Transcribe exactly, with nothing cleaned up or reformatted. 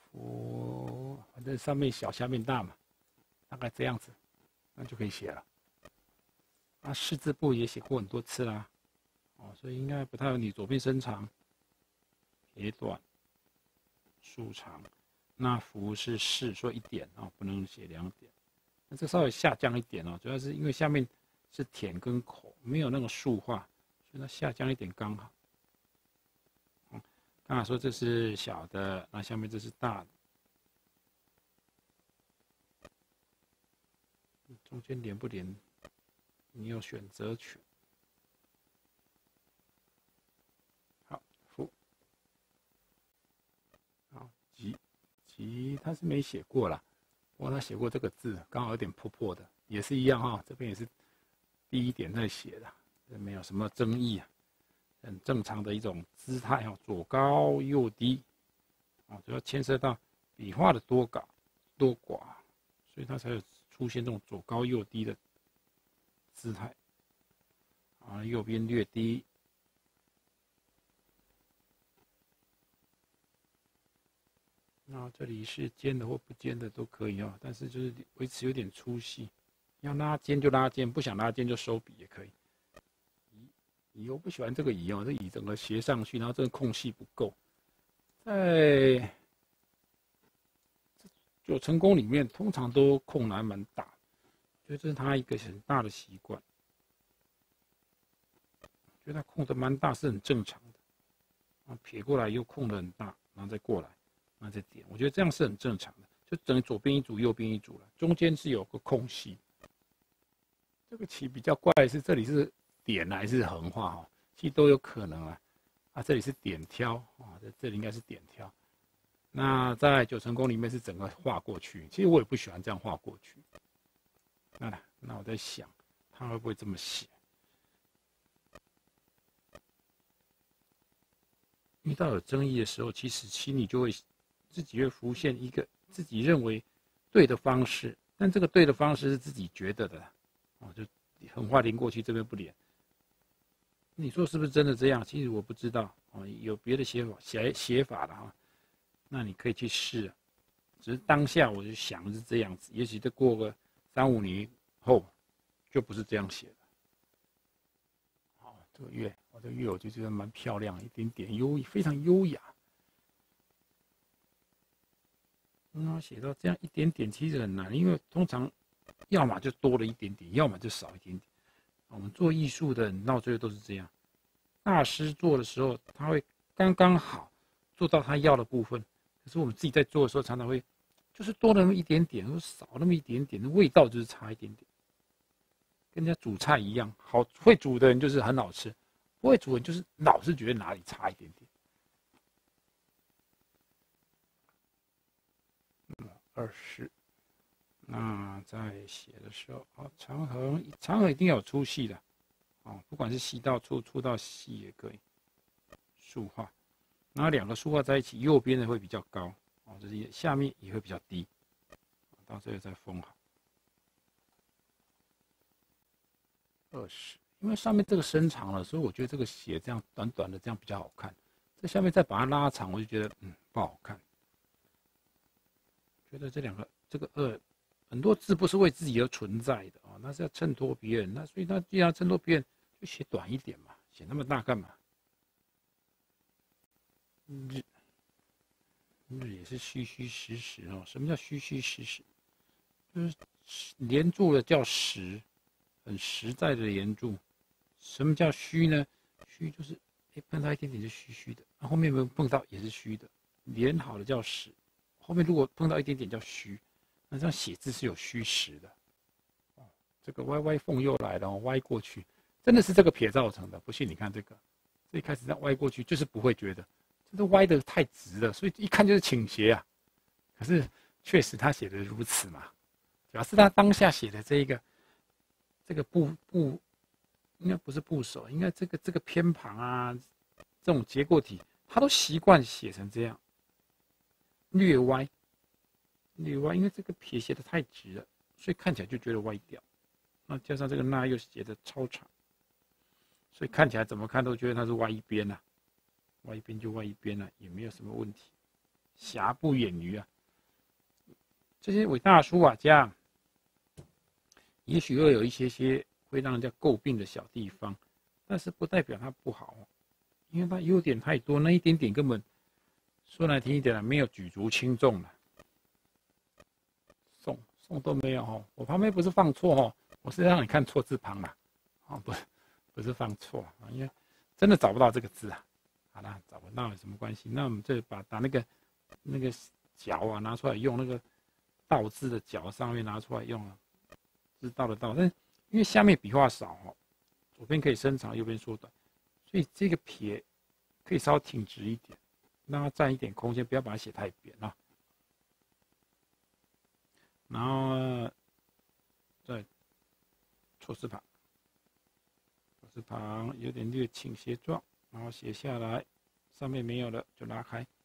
福，反正上面小下面大嘛，大概这样子，那就可以写了。那四字部也写过很多次啦，哦，所以应该不太有你左边伸长，撇短，竖长。那福是四，说一点啊、哦，不能写两点。那这稍微下降一点哦，主要是因为下面是舔跟口，没有那个竖化，所以它下降一点刚好。嗯，刚才说这是小的，那下面这是大的，中间连不连，你有选择权。好，福，好，吉。吉他是没写过啦，不过他写过这个字，刚好有点破破的，也是一样哈、哦，这边也是第一点在写的，没有什么争议啊，很正常的一种姿态哈、哦，左高右低，啊、哦，主要牵涉到笔画的多寡多寡，所以它才有出现这种左高右低的姿态，啊，右边略低。那这里是尖的或不尖的都可以哦，但是就是维持有点粗细，要拉尖就拉尖，不想拉尖就收笔也可以。乙我不喜欢这个乙哦，这乙整个斜上去，然后这个空隙不够。在九成功里面，通常都空还蛮大，所以这是他一个很大的习惯。觉得他空的蛮大是很正常的，撇过来又空的很大，然后再过来。那这点，我觉得这样是很正常的，就等于左边一组，右边一组了，中间是有个空隙。这个棋比较怪的是，这里是点还是横画哈，其实都有可能啊。啊，这里是点挑啊，这这里应该是点挑。那在九成功里面是整个画过去，其实我也不喜欢这样画过去。那那我在想，他会不会这么写？遇到有争议的时候，其实心里就会。自己会浮现一个自己认为对的方式，但这个对的方式是自己觉得的，哦，就横画连过去，这边不连。你说是不是真的这样？其实我不知道，哦，有别的写法写写法的哈，那你可以去试。只是当下我就想是这样子，也许再过个三五年后，就不是这样写的。好，这个月，我这个月我就觉得蛮漂亮，一点点优，非常优雅。那写到这样一点点其实很难，因为通常要么就多了一点点，要么就少一点点。我们做艺术的人到最后都是这样，大师做的时候他会刚刚好做到他要的部分，可是我们自己在做的时候常常会就是多了那么一点点，或少那么一点点，味道就是差一点点。跟人家煮菜一样，好会煮的人就是很好吃，不会煮的人就是老是觉得哪里差一点点。二十，那在写的时候，哦，长横长横一定要有粗细的，哦，不管是细到粗，粗到细也可以。竖画，然后两个竖画在一起，右边的会比较高，哦，就是下面也会比较低，到最后再封好。二十，因为上面这个伸长了，所以我觉得这个写这样短短的这样比较好看。这下面再把它拉长，我就觉得嗯不好看。觉得这两个这个二，很多字不是为自己而存在的啊、哦，那是要衬托别人。那所以他既然衬托别人，就写短一点嘛，写那么大干嘛？日日也是虚虚实实哦。什么叫虚虚实实？就是连住的叫实，很实在的连住。什么叫虚呢？虚就是哎碰到一点点就虚虚的，后面没有碰到也是虚的。连好的叫实。后面如果碰到一点点叫虚，那这样写字是有虚实的。哦，这个歪歪缝又来了，哦，歪过去，真的是这个撇造成的。不信你看这个，这一开始这样歪过去，就是不会觉得，这都歪的太直了，所以一看就是倾斜啊。可是确实他写的如此嘛，主要是他当下写的这一个，这个部部应该不是部首，应该这个这个偏旁啊，这种结构体，他都习惯写成这样。略歪，略歪，因为这个撇写的太直了，所以看起来就觉得歪掉。那加上这个捺又写的超长，所以看起来怎么看都觉得它是歪一边啊，歪一边就歪一边啊，也没有什么问题。 瑕不掩瑜啊。这些伟大的书法家，也许会有一些些会让人家诟病的小地方，但是不代表它不好，因为它优点太多，那一点点根本说难听一点了，没有举足轻重了。送送都没有哦，我旁边不是放错哦，我是让你看错字旁啦，哦不不是放错啊，因为真的找不到这个字啊。好啦，找不到有什么关系？那我们就把把那个那个角啊拿出来用，那个倒字的角上面拿出来用啊，知道得到。但是因为下面笔画少哦，左边可以伸长，右边缩短，所以这个撇可以稍微挺直一点，让它占一点空间，不要把它写太扁啊。然后再错字旁，错字旁有点略倾斜状，然后写下来，上面没有了就拉开。